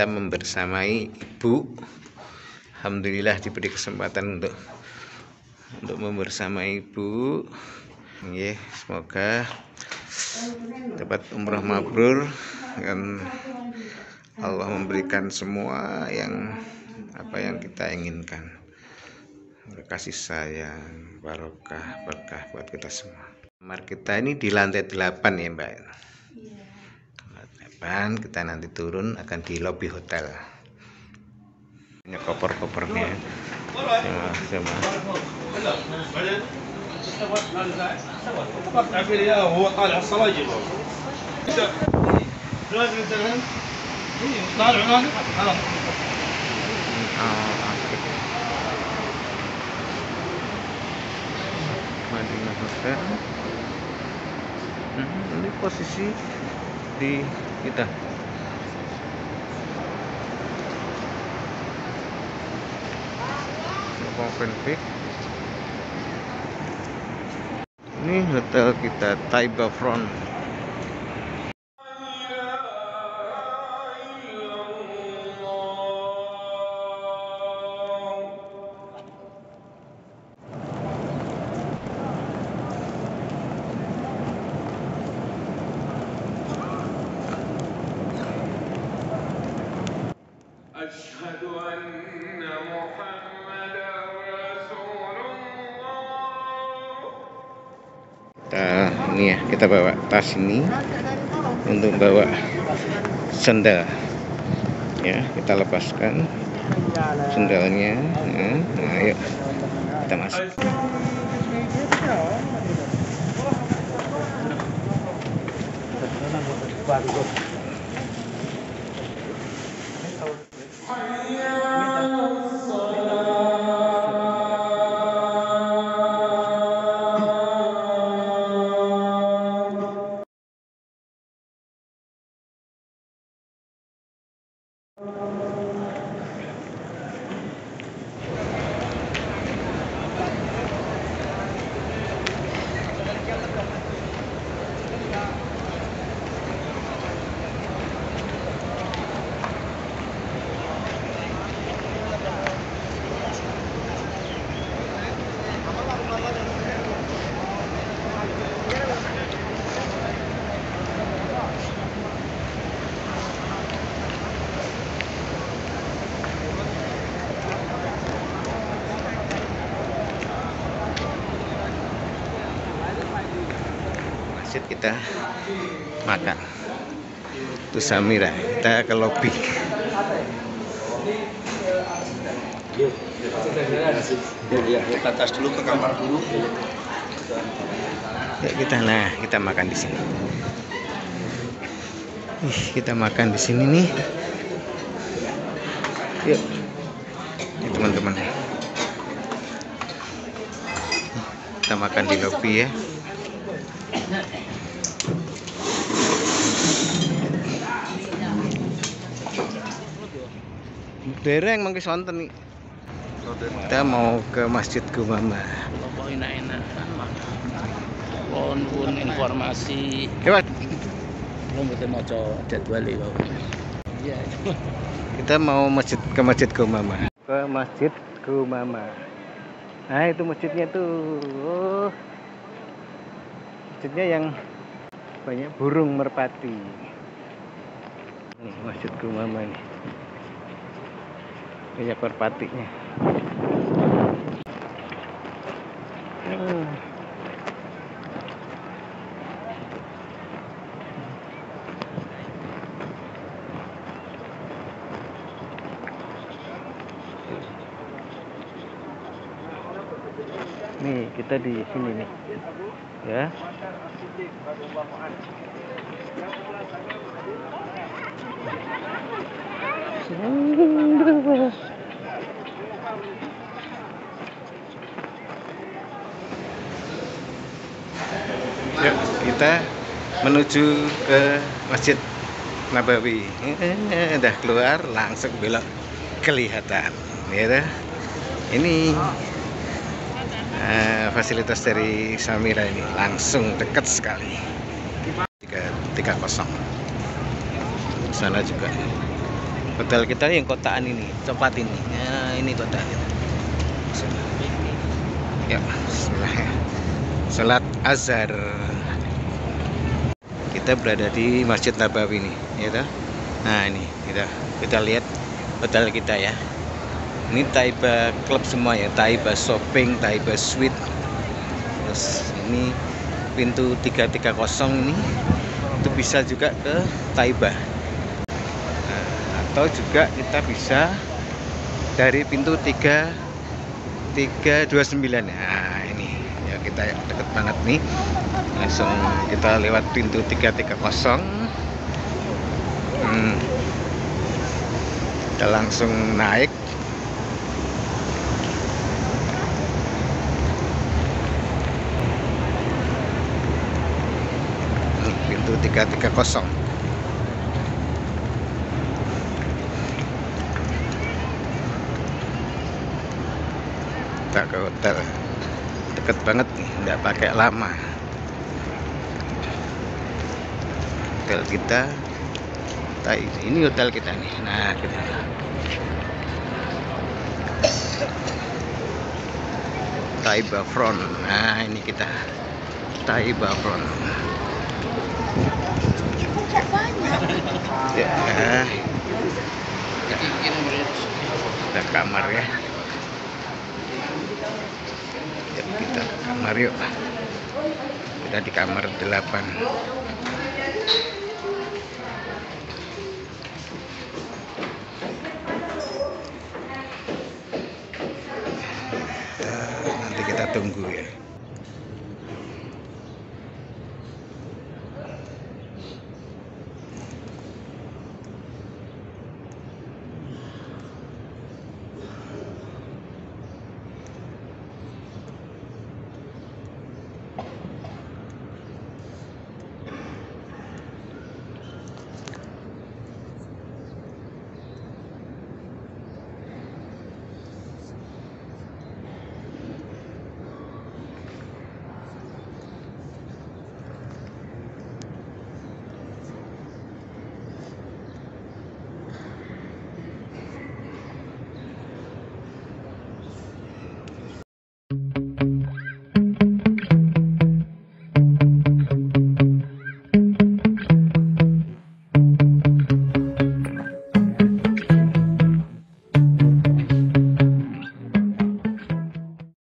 kita membersamai ibu. Alhamdulillah diberi kesempatan untuk membersamai ibu. Semoga dapat umrah mabrur dan Allah memberikan semua yang kita inginkan. Kasih sayang, barokah, berkah buat kita semua. Kamar kita ini di lantai 8 ya Mbak. Lantai 8, kita nanti turun akan di lobi hotel. Ini koper-kopernya. Sama. Madinah Hotel. Ini posisi di kita. Open Peak. Ini hotel kita Taiba Front. Ini ya, kita bawa tas ini untuk bawa sandal ya, kita lepaskan sandalnya. Nah, ayo kita masuk. Kita makan itu Samira, kita ke lobi. Kita tas dulu ke kamar dulu. Ya, kita makan di sini. Kita makan di sini nih. Yuk, ini teman-teman. Kita makan di lobi ya. Dereng mangke sonten nih. Kita mau ke Masjid Gumama. Kok enak-enak pun informasi. Belum betul maca jadwal iki kok. Iya. Kita mau ke Masjid Gumama. Ke Masjid Gumama. Nah, itu masjidnya tuh. Masjidnya yang banyak burung merpati. Nih Masjid Gumama nih. Banyak merpatinya. Nih kita di sini nih, ya. Yuk, kita menuju ke Masjid Nabawi. Udah keluar langsung belok kelihatan, ya. Ini fasilitas dari Samira ini langsung dekat sekali. 330. Sana juga Hotel kita yang kotaan ini, tempat ini. Nah, ini kotaan. Ya, salat azhar. Kita berada di Masjid Nabawi ini, ya toh? Nah, ini kita lihat hotel kita ya. Ini Taiba Club semua ya, Taiba Shopping, Taiba Suite. Terus ini pintu 330 ini itu bisa juga ke Taiba. Nah, atau juga kita bisa dari pintu 329. Nah, ini ya, kita deket banget nih. Langsung kita lewat pintu 330. Kita langsung naik. Pintu 330. Kita ke hotel, deket banget nih, nggak pakai lama. Hotel kita, ini hotel kita nih. Nah, kita Taiba Front. Nah, ini kita Taiba Front. Ya, ada kamar ya. Kita ke kamar yuk. Udah di kamar 8. Nanti kita tunggu ya.